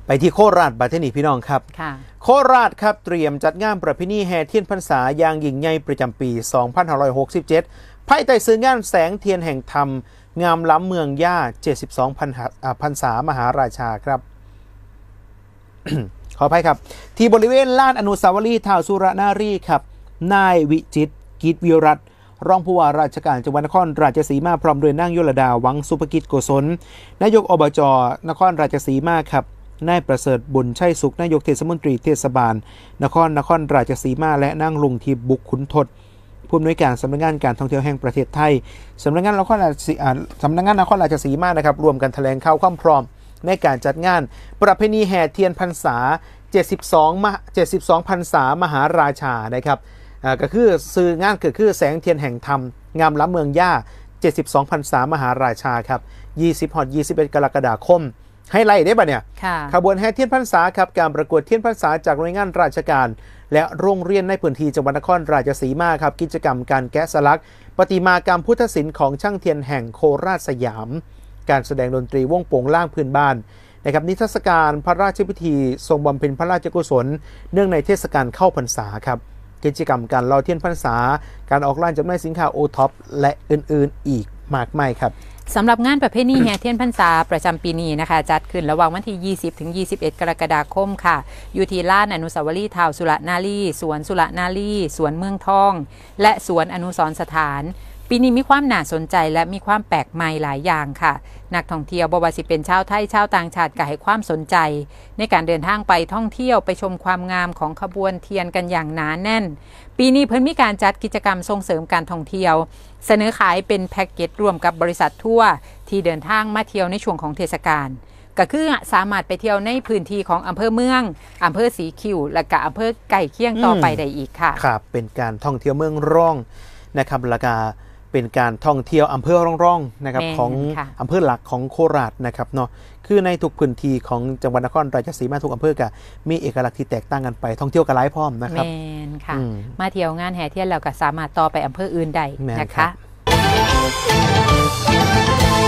ไปที่โคราชบัดนี้พี่น้องครับโคราชครับเตรียมจัดงานประเพณีแห่เทียนพรรษาอย่างยิ่งใหญ่ประจำปี 2567 ภายใต้สื่องานแสงเทียนแห่งธรรมงามล้ำเมืองย่า 72 พรรษามหาราชาครับ ขออภัยครับที่บริเวณลานอนุสาวรีย์ท้าวสุรนารีครับนายวิจิตรกิจวิรัตน์รองผู้ว่าราชการจังหวัดนครราชสีมาพร้อมโดยนางยลดาวังสุภกิจโกศลนายกอบจ.นครราชสีมาครับนายประเสริฐบุญชัยสุขนายกเทศมนตรีเทศบาลนครราชสีมาและนางลุงทิพย์บุกขุนทดผู้อำนวยการสำนักงานการท่องเที่ยวแห่งประเทศไทยสำนักงานนครราชสีมานะครับรวมกันแถลงข่าวความพร้อมในการจัดงานประเพณีแห่เทียนพรรษา72 พรรษามหาราชานะครับก็คือสื่องานคือแสงเทียนแห่งธรรมงามล้ำเมืองย่า 72 พรรษามหาราชาครับ20-21 กรกฎาคมให้ไล่ได้ป่ะเนี่ยขบวนแห่เทียนพรรษาครับการประกวดเทียนพรรษาจากหน่วยงานราชการและโรงเรียนในพื้นที่จังหวัดนครราชสีมาครับกิจกรรมการแกะสลักประติมากรรมพุทธศิลป์ของช่างเทียนแห่งโคราชสยามการแสดงดนตรีวงโป่งล่างพื้นบ้านนะครับนิทรรศการพระราชพิธีทรงบำเพ็ญพระราชกุศลเนื่องในเทศกาลเข้าพรรษาครับกิจกรรมการลอยเทียนพรรษาการออกร้านจำหน่ายสินค้าโอท็อปและอื่นๆอีกมากมายครับสำหรับงานประเพณีแห่เทียนพรรษาประจำปีนี้นะคะจัดขึ้นระหว่างวันที่ 20-21 กรกฎาคมค่ะอยู่ที่ลานอนุสาวรีย์ท้าวสุรนารีสวนสุรนารีสวนเมืองทองและสวนอนุสรณ์สถานปีนี้มีความน่าสนใจและมีความแปลกใหม่หลายอย่างค่ะนักท่องเที่ยวบ่ว่าสิเป็นชาวไทยชาวต่างชาติก็ให้ความสนใจในการเดินทางไปท่องเที่ยวไปชมความงามของขบวนเทียนกันอย่างหนาแน่นปีนี้เพิ่นมีการจัดกิจกรรมส่งเสริมการท่องเที่ยวเสนอขายเป็นแพ็กเกจร่วมกับบริษัททัวร์ที่เดินทางมาเที่ยวในช่วงของเทศกาลก็คือสามารถไปเที่ยวในพื้นที่ของอำเภอเมืองอำเภอสีคิ้วและก็อำเภอใกล้เคียงต่อไปได้อีกค่ะครับเป็นการท่องเที่ยวเมืองร่องนะครับแล้วก็เป็นการท่องเที่ยวอำเภอร่องๆนะครับของอำเภอหลักของโคราชนะครับเนาะคือในทุกพื้นที่ของจังหวัดนครราชสีมาทุกอำเภอก็มีเอกลักษณ์ที่แตกต่างกันไปท่องเที่ยวกันหลายพร้อมนะครับแม่นค่ะมาเที่ยวงานแห่เทียนแล้วก็สามารถต่อไปอำเภออื่นได้นะคะ